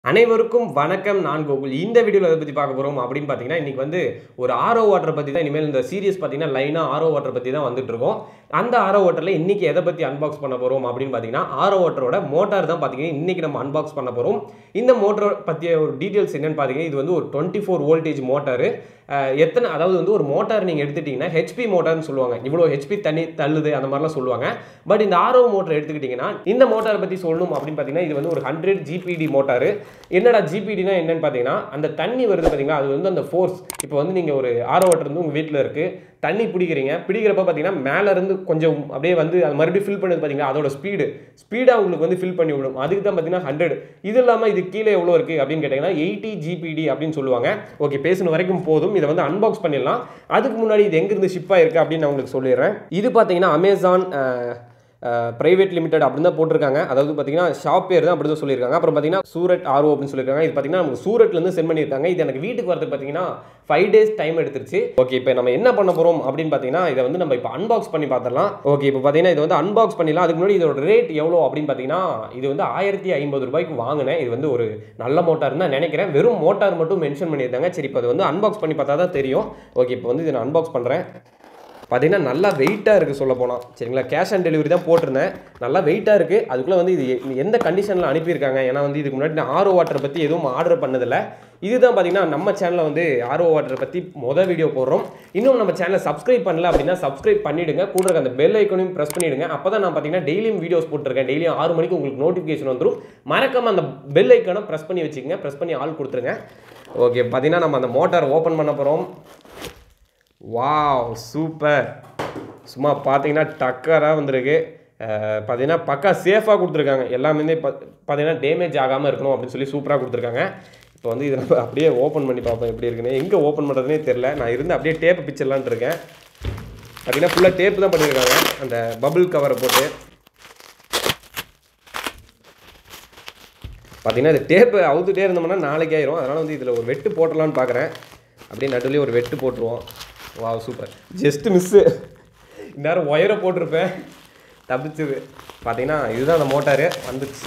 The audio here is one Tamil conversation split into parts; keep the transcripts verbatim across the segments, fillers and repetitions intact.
அனைவருக்கும் வணக்கம். நான் கோகுல். இந்த வீடியோல எதை பத்தி பார்க்க போறோம் அப்படின்னு பார்த்தீங்கன்னா, இன்னைக்கு வந்து ஒரு ஆரோ வாட்டர் பத்தி தான் இனிமேல் இந்த சீரிஸ் பார்த்தீங்கன்னா, லைனா ஆரோ வாட்டர் பத்தி தான் வந்துட்டு இருக்கோம். அந்த ஆரோ வாட்டர்ல இன்னைக்கு எதை பத்தி அன்பாக்ஸ் பண்ண போறோம் அப்படின்னு பார்த்தீங்கன்னா, ஆரோ வாட்டரோட மோட்டார் தான் பார்த்தீங்கன்னா, இன்னைக்கு நம்ம அன்பாக்ஸ் பண்ண போறோம். இந்த மோட்டார் பத்திய ஒரு டீடைல்ஸ் என்னன்னு பார்த்தீங்கன்னா, இது வந்து ஒரு இருபத்தி நான்கு வோல்டேஜ் மோட்டார். எத்தனை அதாவது வந்து ஒரு மோட்டார் நீங்க எடுத்துட்டீங்கன்னா ஹெச்பி மோட்டார்னு சொல்லுவாங்க. இவ்வளோ ஹெச்பி தண்ணி தள்ளுது அந்த மாதிரிலாம் சொல்லுவாங்க. பட் இந்த ஆரோ மோட்டார் எடுத்துக்கிட்டீங்கன்னா, இந்த மோட்டாரை பத்தி சொல்லணும் அப்படின்னு பார்த்தீங்கன்னா, இது வந்து ஒரு நூறு ஜிபிடி மோட்டார். என்னடா ஜிபிடினா என்னன்னு பார்த்தீங்கன்னா, அந்த தண்ணி வருது பார்த்தீங்களா, அது வந்து அந்த ஃபோர்ஸ். இப்போ வந்து நீங்கள் ஒரு ஆரோ வாட்டர் வந்து உங்கள் வீட்டில் இருக்குது, தண்ணி பிடிக்கிறீங்க. பிடிக்கிறப்ப பார்த்தீங்கன்னா மேலேருந்து கொஞ்சம் அப்படியே வந்து அது மறுபடியும் ஃபில் பண்ணுது பார்த்தீங்களா, அதோட ஸ்பீடு ஸ்பீடாக உங்களுக்கு வந்து ஃபில் பண்ணி விடும். அதுக்கு தான் பார்த்தீங்கன்னா ஹண்ட்ரட். இது இல்லாமல் இது கீழே எவ்வளோ இருக்குது அப்படின்னு கேட்டிங்கன்னா எயிட்டி ஜிபிடி அப்படின்னு சொல்லுவாங்க. ஓகே, பேசின வரைக்கும் போதும். இதை வந்து அன்பாக்ஸ் பண்ணிடலாம். அதுக்கு முன்னாடி இது எங்கேருந்து ஷிப் ஆயிருக்கு அப்படின்னு நான் உங்களுக்கு சொல்லிடுறேன். இது பார்த்தீங்கன்னா அமேசான் பிரைவேட் லிமிடெட் அப்படின்னு தான் போட்டிருக்காங்க. அதாவது பார்த்தீங்கன்னா ஷாப் பேர் தான் அப்படி தான் சொல்லியிருக்காங்க. அப்புறம் பார்த்தீங்கன்னா சூரட் ஆர்ஓ அப்படின்னு சொல்லியிருக்காங்க. இது பார்த்தீங்கன்னா நமக்கு சூரட்லேருந்து சென்ட் பண்ணியிருக்காங்க. இது எனக்கு வீட்டுக்கு வரதுக்கு பார்த்தீங்கன்னா ஃபைவ் டேஸ் டைம் எடுத்துருச்சு. ஓகே, இப்போ நம்ம என்ன பண்ண போகிறோம் அப்படின்னு பார்த்தீங்கன்னா, இதை வந்து நம்ம இப்போ அன்பாக்ஸ் பண்ணி பார்த்துடலாம். ஓகே, இப்போ பார்த்தீங்கன்னா இது வந்து அன்பாக்ஸ் பண்ணிடலாம். அதுக்கு முன்னாடி இதோட ரேட் எவ்வளோ அப்படின்னு பார்த்தீங்கன்னா, இது வந்து ஆயிரத்தி ஐம்பது ரூபாய்க்கு வாங்கினேன். இது வந்து ஒரு நல்ல மோட்டார் தான் நினைக்கிறேன். வெறும் மோட்டார் மட்டும் மென்ஷன் பண்ணியிருந்தாங்க. சரி, இப்போ அது வந்து அன்பாக்ஸ் பண்ணி பார்த்தா தான் தெரியும். ஓகே, இப்போ வந்து இதை நான் அன்பாக்ஸ் பண்ணுறேன். பார்த்தீங்கன்னா நல்லா வெயிட்டாக இருக்குது சொல்ல போனால். சரிங்களா, கேஷ் ஆன் டெலிவரி தான் போட்டிருந்தேன். நல்லா வெயிட்டாக இருக்குது. அதுக்குள்ளே வந்து இது எந்த கண்டிஷனில் அனுப்பியிருக்காங்க. ஏன்னா வந்து இதுக்கு முன்னாடி நான் ஆரோ வாட்டரை பற்றி எதுவும் ஆர்டர் பண்ணதில்லை. இதுதான் பார்த்தீங்கன்னா நம்ம சேனலில் வந்து ஆரோ வாட்டரை பற்றி மொதல் வீடியோ போடுறோம். இன்னும் நம்ம சேனலை சப்ஸ்கிரைப் பண்ணல அப்படின்னா சப்ஸ்கிரைப் பண்ணிவிடுங்க. கூட இருக்க அந்த பெல் ஐக்கனையும் ப்ரெஸ் பண்ணிவிடுங்க. அப்போ தான் நான் பார்த்தீங்கன்னா டெய்லியும் வீடியோஸ் போட்டிருக்கேன். டெய்லியும் ஆறு மணிக்கு உங்களுக்கு நோட்டிஃபிகேஷன் வந்துடும். மறக்காமல் அந்த பெல் ஐக்கனை ப்ரெஸ் பண்ணி வச்சுக்கோங்க. ப்ரெஸ் பண்ணி ஆள் கொடுத்துருங்க. ஓகே, பார்த்தீங்கன்னா நம்ம அந்த மோட்டார் ஓப்பன் பண்ண போகிறோம். Wow, super. சும்மா பார்த்தீங்கன்னா டக்கராக வந்திருக்கு. பார்த்தீங்கன்னா பக்கா சேஃபாக கொடுத்துருக்காங்க. எல்லாமே பார்த்தீங்கன்னா டேமேஜ் ஆகாமல் இருக்கணும் அப்படின்னு சொல்லி சூப்பராக கொடுத்துருக்காங்க. இப்போ வந்து இதை நம்ம அப்படியே ஓப்பன் பண்ணி பார்ப்போம் எப்படி இருக்குன்னு. எங்கே ஓப்பன் பண்ணுறதுனே தெரில. நான் இருந்து அப்படியே டேப்பு பிச்சிடலான்ட்டு இருக்கேன். பார்த்தீங்கன்னா ஃபுல்லாக டேப்பு தான் பண்ணியிருக்காங்க, அந்த பபுள் கவரை போட்டு. பார்த்தீங்கன்னா இந்த டேப்பு அவுத்துட்டே இருந்தோம்னா நாளைக்கு ஆயிரும். அதனால் வந்து இதில் ஒரு வெட்டு போட்டலான்னு பார்க்குறேன். அப்படியே நடுவுலேயே ஒரு வெட்டு போட்டுருவோம். வா, சூப்பர். Just miss. இந்நேரம் ஒயரை போட்டிருப்பேன், தப்பிச்சுது. பார்த்தீங்கன்னா இதுதான் அந்த மோட்டாரு வந்துச்சு.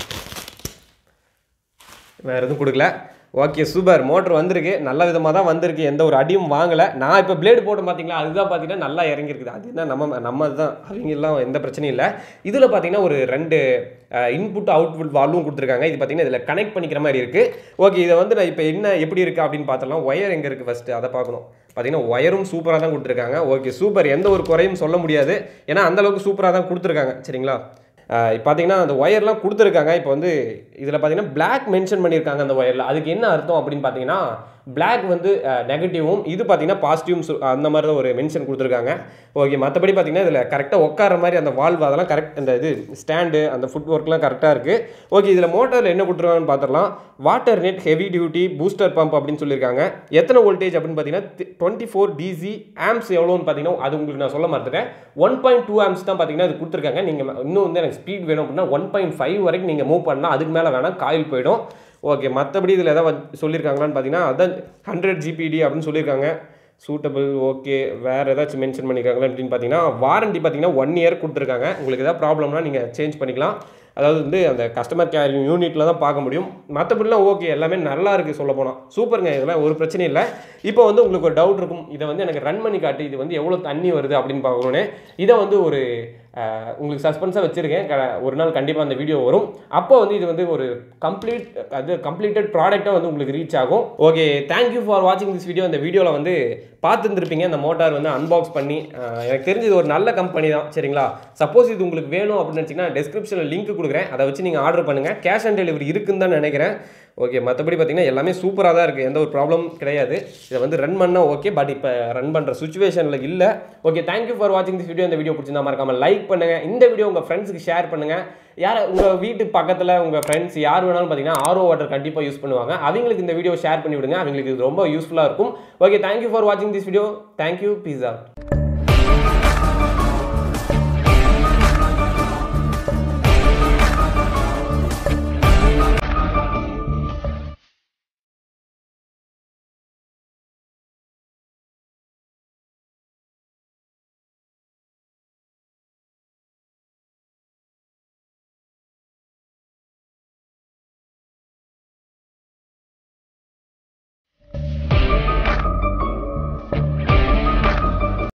வேறு எதுவும் கொடுக்கல. Okay, super. மோட்டர் வந்திருக்கு. நல்ல விதமாக தான் வந்திருக்கு. எந்த ஒரு அடியும் வாங்கலை. நான் இப்போ பிளேடு போட்டு பார்த்தீங்களா, அதுதான் பார்த்தீங்கன்னா நல்லா இறங்கியிருக்குது. அது என்ன நம்ம நம்ம தான் அவங்கெல்லாம் எந்த பிரச்சனையும் இல்லை. இதில் பார்த்தீங்கன்னா ஒரு ரெண்டு இன்புட் அவுட்புட் வால்வும் கொடுத்துருக்காங்க. இது பார்த்தீங்கன்னா இதில் கனெக்ட் பண்ணிக்கிற மாதிரி இருக்குது. ஓகே, இதை வந்து நான் இப்போ என்ன எப்படி இருக்குது அப்படின்னு பார்த்தலாம். ஒயர் எங்கே இருக்குது ஃபஸ்ட்டு அதை பார்க்கணும். பார்த்தீங்கன்னா ஒயரும் சூப்பராக தான் கொடுத்துருக்காங்க. Okay, super. எந்த ஒரு குறையும் சொல்ல முடியாது. ஏன்னா அந்தளவுக்கு சூப்பராக தான் கொடுத்துருக்காங்க. சரிங்களா, பார்த்தீங்கன்னா அந்த ஒயர்லாம் கொடுத்துருக்காங்க. இப்போ வந்து இதில் பார்த்தீங்கன்னா பிளாக் மென்ஷன் பண்ணியிருக்காங்க அந்த ஒயரில். அதுக்கு என்ன அர்த்தம் அப்படின்னு பார்த்தீங்கன்னா, பிளாக் வந்து நெகட்டிவும், இது பார்த்தீங்கன்னா பாசிட்டிவும் அந்த மாதிரி தான் ஒரு மென்ஷன் கொடுத்துருக்காங்க. ஓகே, மற்றபடி பார்த்தீங்கன்னா இதில் கரெக்டாக உட்கார மாதிரி அந்த வால்வு அதெல்லாம் கரெக்ட், அந்த இது ஸ்டாண்டு அந்த ஃபுட் ஒர்க்லாம் கரெக்டாக இருக்குது. ஓகே, இதில் மோட்டரில் என்ன கொடுத்துருக்காங்கன்னு பார்த்துடலாம். Water net heavy duty booster pump அப்படின்னு சொல்லியிருக்காங்க. எத்தனை வோல்டேஜ் அப்படின்னு பார்த்தீங்கன்னா டுவெண்ட்டி ஃபோர் டிசி. ஆம்ஸ் எவ்வளோன்னு பார்த்தீங்கன்னா அது உங்களுக்கு நான் சொல்ல மாட்டேன். ஒன் பாயிண்ட் டூ ஆம்ஸ் தான் பார்த்தீங்கன்னா அது கொடுத்துருக்காங்க. நீங்கள் இன்னும் வந்து எனக்கு ஸ்பீட் வேணும் அப்படின்னா ஒன் பாயிண்ட் ஃபைவ் வரைக்கும் நீங்கள் மூவ் பண்ணால், அதுக்கு மேலே வேணால் காயில் போயிடும். ஓகே, மற்றபடி இதில் எதாவது சொல்லியிருக்காங்களான்னு பார்த்தீங்கன்னா அதான் ஹண்ட்ரட் ஜிபிடி அப்படின்னு சொல்லியிருக்காங்க. சூட்டபிள். ஓகே, வேறு ஏதாச்சும் மென்ஷன் பண்ணியிருக்காங்களா அப்படின்னு பார்த்தீங்கன்னா வாரண்டி பார்த்தீங்கன்னா ஒன் இயர் கொடுத்துருக்காங்க. உங்களுக்கு எதாவது ப்ராப்ளம்னா நீங்கள் சேஞ்ச் பண்ணிக்கலாம். அதாவது வந்து அந்த கஸ்டமர் கேர் யூனிட்டில் தான் பார்க்க முடியும். மற்றபடிலாம் ஓகே, எல்லாமே நல்லா இருக்குது சொல்ல போனால். சூப்பருங்க, இதெல்லாம் ஒரு பிரச்சனையும் இல்லை. இப்போ வந்து உங்களுக்கு ஒரு டவுட் இருக்கும், இதை வந்து எனக்கு ரன் பண்ணி காட்டு, இது வந்து எவ்வளோ தண்ணி வருது அப்படின்னு பார்க்கணுன்னு. இதை வந்து ஒரு உங்களுக்கு சஸ்பென்ஸாக வச்சுருக்கேன். ஒரு நாள் கண்டிப்பாக அந்த வீடியோ வரும். அப்போ வந்து இது வந்து ஒரு கம்ப்ளீட் அது கம்ப்ளீட்டட் ப்ராடக்டாக வந்து உங்களுக்கு ரீச் ஆகும். ஓகே, தேங்க்யூ ஃபார் வாட்சிங் திஸ் வீடியோ. இந்த வீடியோவில் வந்து பார்த்துருந்துருப்பீங்க அந்த மோட்டார் வந்து அன்பாக்ஸ் பண்ணி. எனக்கு தெரிஞ்சது ஒரு நல்ல கம்பெனி தான். சரிங்களா, சப்போஸ் இது உங்களுக்கு வேணும் அப்படின்னு நினச்சிங்கன்னா டிஸ்கிரிப்ஷனில் லிங்க் கொடுக்குறேன். அதை வச்சு நீங்கள் ஆர்டர் பண்ணுங்கள். கேஷ் ஆன் டெலிவரி இருக்குன்னு தான் நினைக்கிறேன். ஓகே, மற்றபடி பார்த்தீங்கன்னா எல்லாமே சூப்பராக தான் இருக்குது. எந்த ஒரு ப்ராப்ளம் கிடையாது. இதை வந்து ரன் பண்ணால் ஓகே, பட் இப்போ ரன் பண்ணுற சுச்சுவேஷனில் இல்லை. ஓகே, தேங்க்யூ ஃபார் வாட்சிங் திஸ் வீடியோ. இந்த வீடியோ பிடிச்சிருந்தா மறக்காமல் லைக் பண்ணுங்கள். இந்த வீடியோ உங்கள் ஃப்ரெண்ட்ஸுக்கு ஷேர் பண்ணுங்கள். யார் உங்கள் வீட்டு பக்கத்தில் உங்கள் ஃப்ரெண்ட்ஸ் யார் வேணாலும் பார்த்தீங்கன்னா ஆரோ வாட்டர் கண்டிப்பாக யூஸ் பண்ணுவாங்க. அவங்களுக்கு இந்த வீடியோ ஷேர் பண்ணி விடுங்க. அவங்களுக்கு இது ரொம்ப யூஸ்ஃபுல்லாக இருக்கும். ஓகே, தேங்க்யூ ஃபார் வாட்சிங் this video. Thank you. Peace out.